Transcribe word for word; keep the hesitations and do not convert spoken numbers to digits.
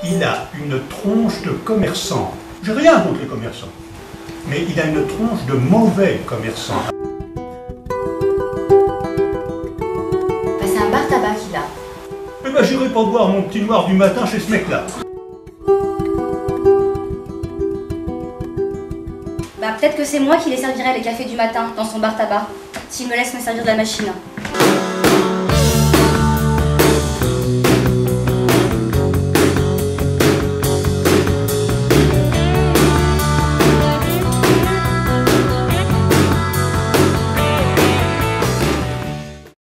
Il a une tronche de commerçant. J'ai rien contre les commerçants. Mais il a une tronche de mauvais commerçant. Bah, c'est un bar tabac qu'il a. Eh ben, j'irai pas boire mon petit noir du matin chez ce mec-là. Bah, peut-être que c'est moi qui les servirai les cafés du matin dans son bar tabac, s'il me laisse me servir de la machine.